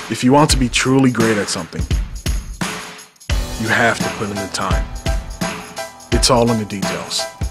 If you want to be truly great at something, you have to put in the time. It's all in the details.